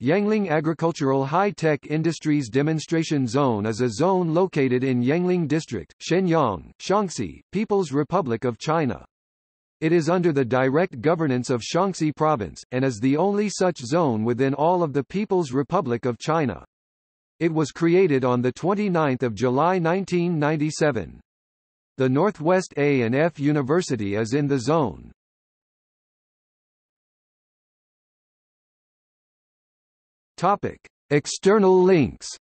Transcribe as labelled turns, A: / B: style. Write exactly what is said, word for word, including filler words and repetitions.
A: Yangling Agricultural High-Tech Industries Demonstration Zone is a zone located in Yangling District, Shenyang, Shaanxi, People's Republic of China. It is under the direct governance of Shaanxi Province, and is the only such zone within all of the People's Republic of China. It was created on the twenty-ninth of July nineteen ninety-seven. The Northwest A and F University is in the zone. Topic: External links.